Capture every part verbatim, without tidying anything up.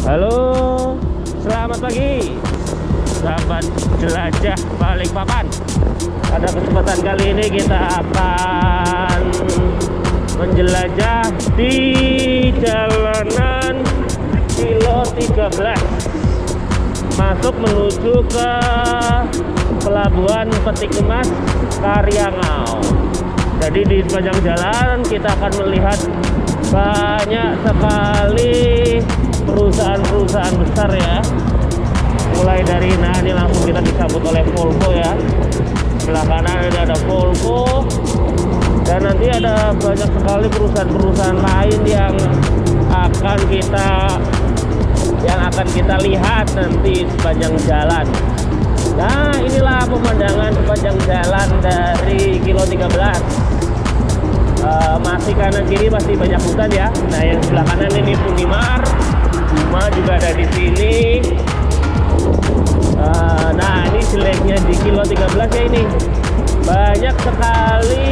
Halo, selamat pagi sahabat jelajah Balikpapan. Pada kesempatan kali ini kita akan menjelajah di jalanan kilo tiga belas masuk menuju ke Pelabuhan Peti Kemas Karyangau. Jadi di sepanjang jalan kita akan melihat banyak sekali perusahaan-perusahaan besar ya. Mulai dari, nah ini langsung kita disambut oleh Volvo ya. Sebelah kanan ada, ada Volvo, dan nanti ada banyak sekali perusahaan-perusahaan lain yang akan kita yang akan kita lihat nanti sepanjang jalan. Nah, inilah pemandangan sepanjang jalan dari kilo tiga belas. Uh, masih kanan kiri masih banyak hutan ya. Nah, yang sebelah kanan ini Unimar, Buma juga ada di sini. Uh, nah, ini jeleknya di kilo tiga belas ya, ini banyak sekali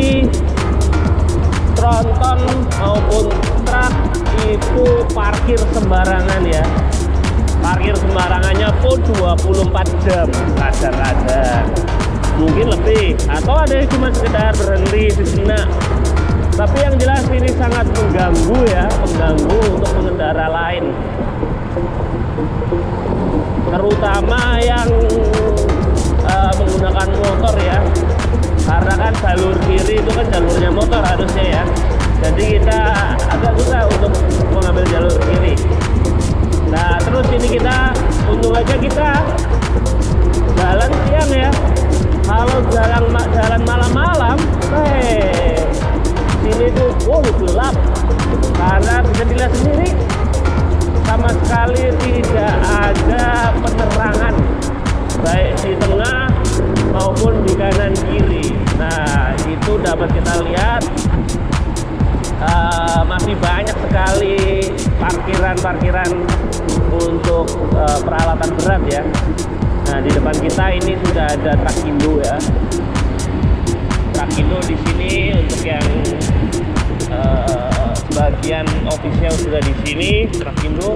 tronton maupun truk itu parkir sembarangan ya. Parkir sembarangannya pun dua puluh empat jam kadang-kadang, mungkin lebih, atau ada yang cuma sekedar berhenti sejenak. Tapi yang jelas ini sangat mengganggu ya, mengganggu untuk pengendara lain, terutama yang uh, menggunakan motor ya, karena kan jalur kiri itu kan jalurnya motor harusnya ya. Jadi kita agak susah untuk mengambil jalur kiri. Nah, terus ini kita, untung aja kita jalan siang ya. Kalau jalan jalan malam-malam, eh sini tuh oh gelap, karena bisa dilihat sendiri sama sekali tidak ada penerangan baik di tengah maupun di kanan kiri. Nah, itu dapat kita lihat uh, masih banyak sekali parkiran-parkiran untuk uh, peralatan berat ya. Nah, di depan kita ini sudah ada Trakindo ya. Trakindo di sini untuk yang uh, bagian official sudah di sini Trakindo.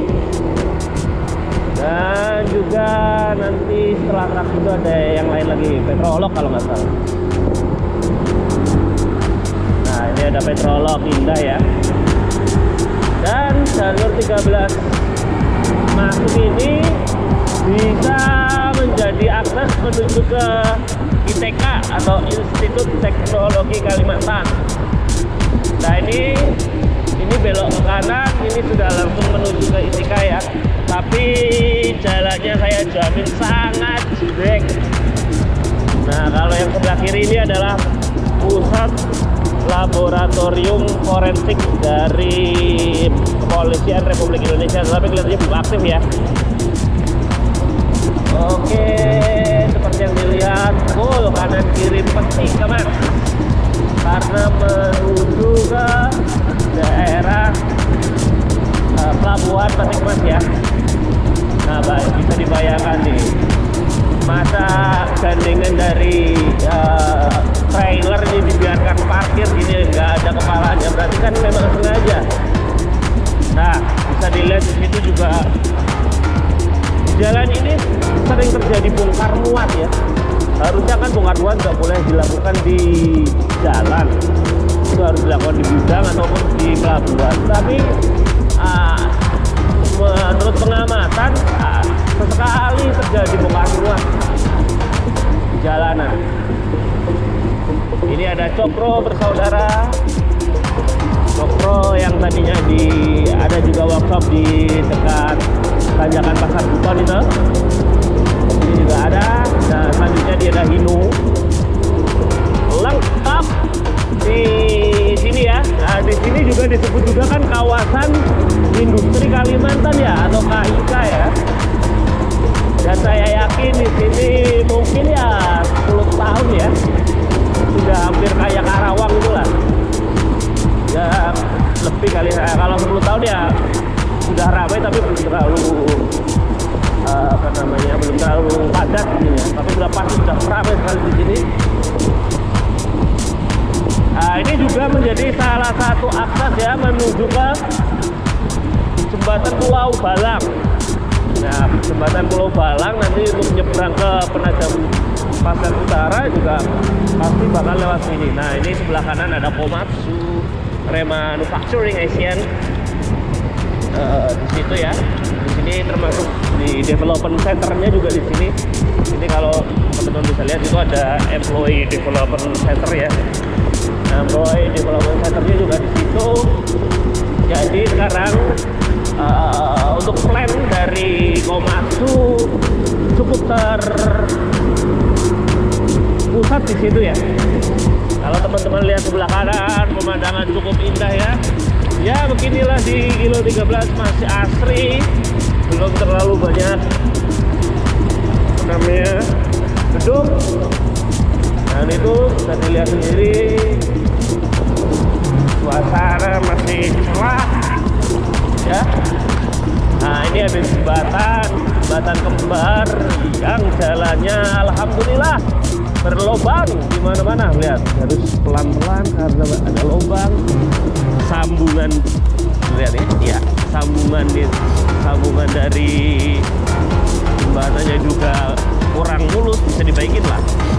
Dan juga nanti setelah Trakindo ada yang lain lagi, Petrolog kalau nggak salah. Nah, ini ada Petrolog Indah ya. Dan jalur tiga belas masuk ini bisa menjadi akses menuju ke I T K atau Institut Teknologi Kalimantan. Nah, ini ini belok ke kanan, ini sudah langsung menuju ke I T K ya. Tapi jalannya saya jamin sangat jelek. Nah, kalau yang sebelah kiri ini adalah pusat laboratorium forensik dari Kepolisian Republik Indonesia, tapi kelihatannya belum aktif ya. Oke, seperti yang dilihat, oh kanan kiri Peti Kemas, karena menuju ke daerah uh, Pelabuhan Peti Kemas ya. Nah, baik, bisa dibayangkan nih, masa gandengan dari uh, trailer ini dibiarkan parkir ini nggak ada kepalanya, berarti kan memang sengaja. Nah, bisa dilihat di situ juga jalan ini sering terjadi bongkar muat ya. Harusnya kan bongkar muat nggak boleh dilakukan di jalan, itu harus dilakukan di gudang ataupun di pelabuhan. Tapi ah, menurut pengamatan ah, sesekali terjadi bongkar muat di jalanan. Ini ada Cokro Bersaudara, Cokro yang tadinya di ada juga workshop di dekat Tanjakan Pasar Buton itu. Ini juga ada. Nah, selanjutnya dia ada Hino. Lengkap di sini ya. Nah, di sini juga disebut juga kan kawasan industri Kalimantan ya, atau K I K ya. Dan saya yakin di sini mungkin ya sepuluh tahun ya, sudah hampir kayak Karawang itulah. Ya lebih kali, kalau sepuluh tahun ya sudah ramai, tapi belum terlalu uh, apa namanya belum terlalu padat gitu ya. Tapi sudah pasti sudah ramai sekali di sini. Nah, ini juga menjadi salah satu akses ya menuju ke jembatan Pulau Balang. Nah, jembatan Pulau Balang nanti untuk nyebrang ke Penajam Pasar Utara juga pasti bakal lewat sini. Nah, ini sebelah kanan ada Komatsu Remanufacturing Asian. Uh, di situ ya. Di sini termasuk di development centernya juga di sini. Ini kalau teman-teman bisa lihat itu ada employee development center ya. Nah, employee development centernya juga di situ. Jadi sekarang uh, untuk plan dari Komatsu cukup terpusat di situ ya. Kalau teman-teman lihat sebelah kanan, pemandangan cukup indah ya. Ya beginilah di kilo tiga belas, masih asri, belum terlalu banyak namanya gedung. Dan itu bisa dilihat sendiri, suasana masih cerah ya. Nah, ini ada jembatan jembatan kembar yang jalannya alhamdulillah berlobang di mana-mana. Lihat, harus pelan-pelan karena ada lubang. Sambungan, lihat ya, ya sambungan nih, sambungan dari jembatannya juga kurang mulus, bisa dibaikin lah.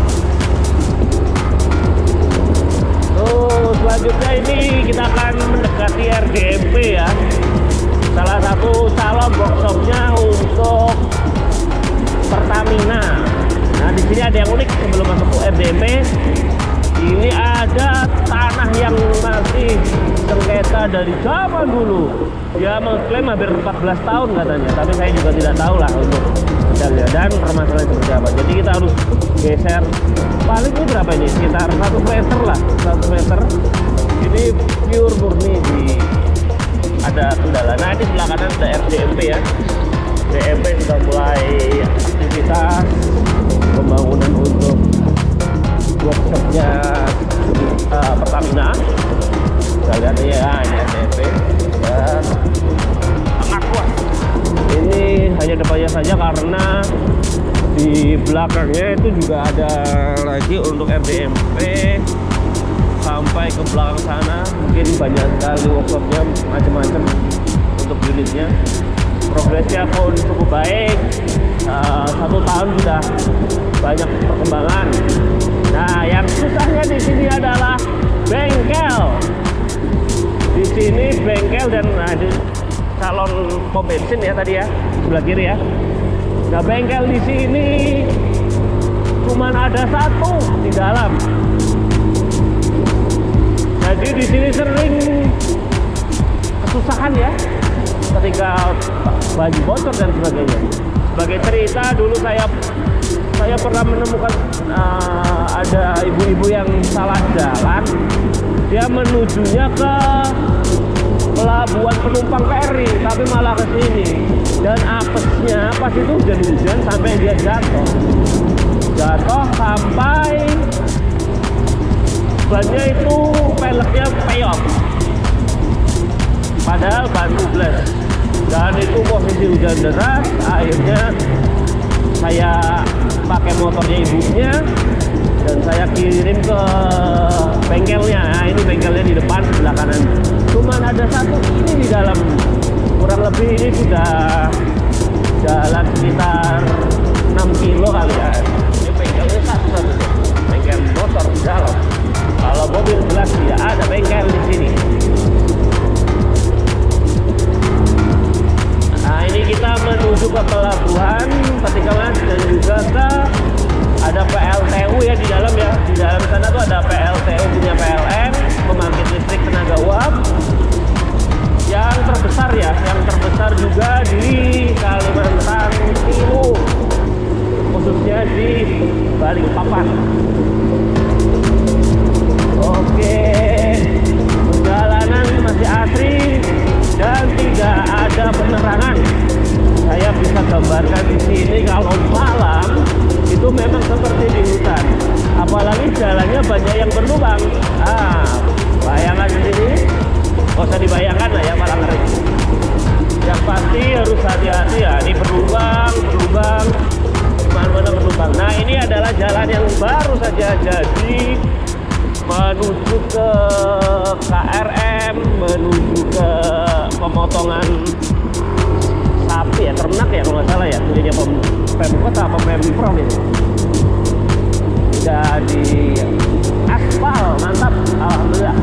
Tuh, selanjutnya ini kita akan mendekati R D M P ya, salah satu calon workshopnya untuk Pertamina. Nah, di sini ada yang unik sebelum masuk ke R D M P. Ini ada tanah yang masih sengketa dari zaman dulu. Dia mengklaim hampir empat belas tahun katanya, tapi saya juga tidak tahu lah untuk detailnya dan permasalahan seperti apa. Jadi kita harus geser. Paling ini berapa ini? Sekitar satu meter lah, satu meter. Ini pure murni di ada kendala. Nah, ini sebelah kanan ada R D M P ya. R D M P sudah mulai aktivitas pembangunan untuk workshopnya uh, Pertamina. Kita lihat ya, ini R D M P dan sangat luas. Ini hanya depannya saja karena di belakangnya itu juga ada lagi untuk R D M P sampai ke belakang sana. Mungkin banyak sekali workshopnya, macam-macam untuk unitnya. Progresnya pun cukup baik. Uh, satu tahun sudah banyak perkembangan. Nah, yang susahnya di sini adalah bengkel. Di sini bengkel dan ada calon pom bensin ya tadi ya, sebelah kiri ya. Nah, bengkel di sini cuman ada satu di dalam. Jadi di sini sering kesusahan ya ketika baju bocor dan sebagainya. Sebagai cerita, dulu saya saya pernah menemukan uh, ada ibu-ibu yang salah jalan. Dia menujunya ke pelabuhan penumpang ferry, tapi malah ke sini. Dan apesnya pas itu hujan-hujan sampai dia jatuh. Jatuh sampai bannya itu peleknya peyok. Padahal ban tubles. Dan itu posisi hujan deras, akhirnya saya pakai motornya ibunya dan saya kirim ke bengkelnya. Nah, ini bengkelnya di depan sebelah kanan. Cuman ada satu ini di dalam, kurang lebih ini sudah jalan sekitar enam kilo kali ya. Ini bengkelnya satu-satu, bengkel motor di dalam. Kalau mobil jelas tidak ada bengkel di sini. Nah, ini kita menuju ke pelabuhan Peti Kemas dan juga ke ada P L T U ya di dalam ya. Di dalam sana tuh ada P L T U punya P L N, pembangkit listrik tenaga uap yang terbesar ya, yang terbesar juga di Kalimantan Timur, khususnya di Balikpapan. Oke, perjalanan masih asri dan tidak ada penerangan. Saya bisa gambarkan di sini kalau malam itu memang seperti di hutan. Apalagi jalannya banyak yang berlubang. Ah, bayangan di sini, nggak usah dibayangkan lah ya, malah ngeri. Yang pasti harus hati-hati ya. Ini berlubang, berlubang, mana-mana berlubang. Nah, ini adalah jalan yang baru saja jadi menuju ke K R M, menuju ke pemotongan ya, Ternak ya kalau nggak salah ya, punyanya Pem Pemkot apa Pemprov ini. Udah di aspal, mantap, alhamdulillah.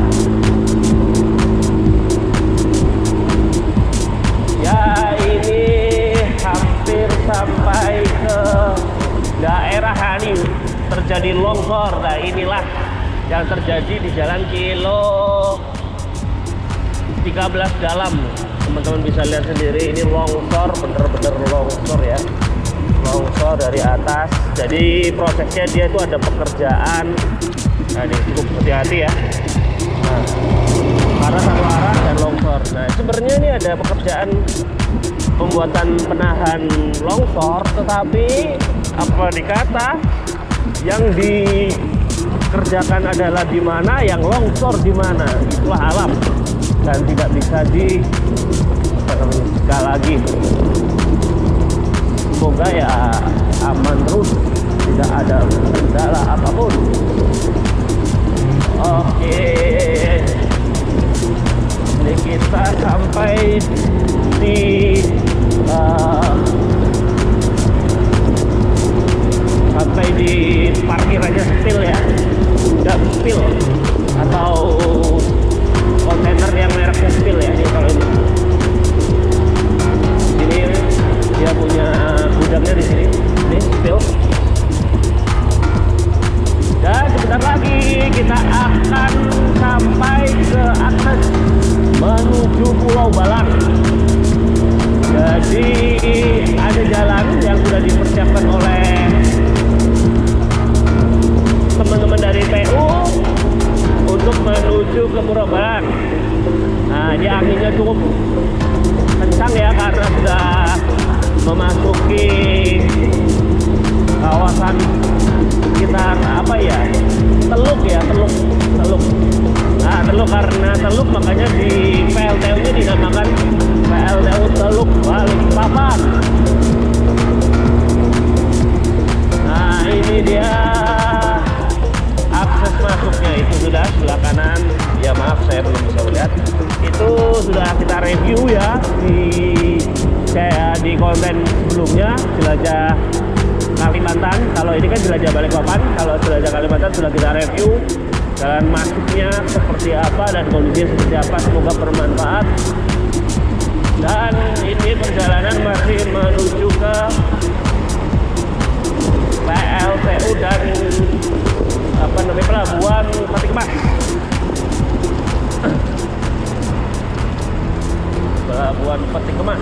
Ya ini hampir sampai ke daerah Hani, terjadi longsor. Nah inilah yang terjadi di jalan kilo tiga belas dalam. Teman-teman bisa lihat sendiri, ini longsor, bener-bener longsor ya, longsor dari atas. Jadi prosesnya dia itu ada pekerjaan. Nah ini cukup hati-hati ya, nah, karena satu arah dan longsor. Nah sebenarnya ini ada pekerjaan pembuatan penahan longsor, tetapi apa dikata yang dikerjakan adalah di mana, yang longsor di mana, itulah alam dan tidak bisa di sekali lagi. Semoga ya aman terus, tidak ada kendala apapun. Oke, ini kita sampai di uh, sampai di parkirannya Spill ya, nggak Spill atau kontainer yang mereknya Spill ya. Ini kalau ini, ini dia punya gudangnya di sini, ini Spill. Dan sebentar lagi kita akan sampai ke atas menuju Pulau Balang. Jadi ada jalan yang sudah dipersiapkan oleh teman-teman dari P U untuk menuju ke Pulau Balang. Nah ini anginnya cukup kencang ya, karena sudah memasuki kawasan sekitar apa ya, Teluk ya, Teluk Teluk. Nah Teluk, karena Teluk makanya di P L T U nya dinamakan P L T U Teluk Balikpapan. Nah ini dia akses masuknya, itu sudah sebelah kanan ya, maaf saya belum bisa melihat, itu sudah kita review ya di saya di konten sebelumnya, jelajah Kalimantan. Kalau ini kan jelajah Balikpapan, kalau jelajah Kalimantan sudah kita review jalan masuknya seperti apa dan kondisinya seperti apa. Semoga bermanfaat. Dan ini perjalanan masih menuju ke P L T U dan apa namanya, pelabuhan Peti Kemas. Pelabuhan Peti Kemas.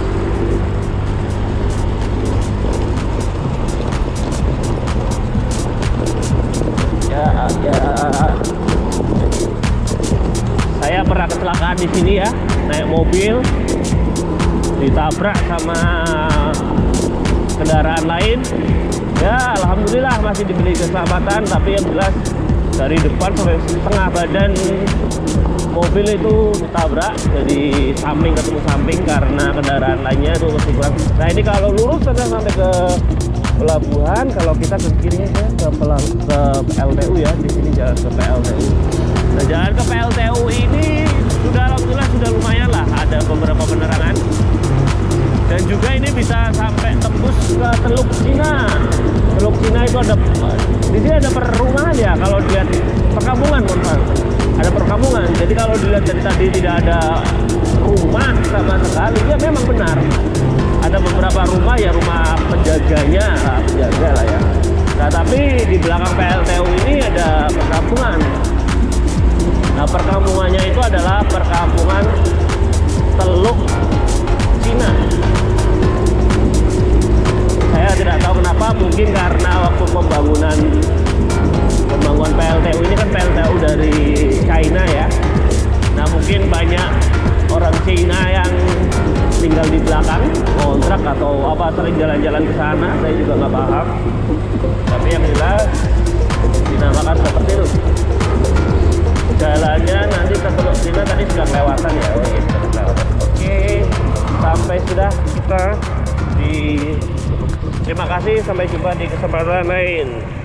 Ya, ya. Saya pernah kecelakaan di sini ya, naik mobil ditabrak sama kendaraan lain. Ya, alhamdulillah masih diberi keselamatan, tapi yang jelas dari depan sampai setengah badan mobil itu ditabrak, jadi samping ketemu samping karena kendaraan lainnya itu masih kurang. Nah ini kalau lurus saja sampai ke pelabuhan, kalau kita ke kirinya ya ke, pelang, ke P L T U ya, di sini jalan ke P L T U. Nah jalan ke P L T U ini sudah alhamdulillah sudah lumayan lah, ada beberapa penerangan. Dan juga ini bisa sampai tembus ke Teluk Cina. Teluk Cina itu ada, di sini ada perumahan ya, kalau dilihat perkampungan, mohon ada perkampungan. Jadi kalau dilihat dari tadi tidak ada rumah sama sekali, ya memang benar. Ada beberapa rumah ya, rumah penjaganya, lah, penjaga lah ya. Nah tapi di belakang P L T U ini ada perkampungan. Nah perkampungannya itu adalah perkampungan Teluk Cina. Saya tidak tahu kenapa, mungkin karena waktu pembangunan pembangunan P L T U ini kan P L T U dari China ya. Nah mungkin banyak orang Cina yang tinggal di belakang kontrak atau apa, sering jalan-jalan ke sana, saya juga nggak paham. Tapi yang jelas dinamakan seperti itu. Jalannya nanti ke Teluk Cina tadi sudah kelewatan ya. Oh, iya, sudah kelewatan. Oke, sampai sudah kita di. Terima kasih, sampai jumpa di kesempatan lain.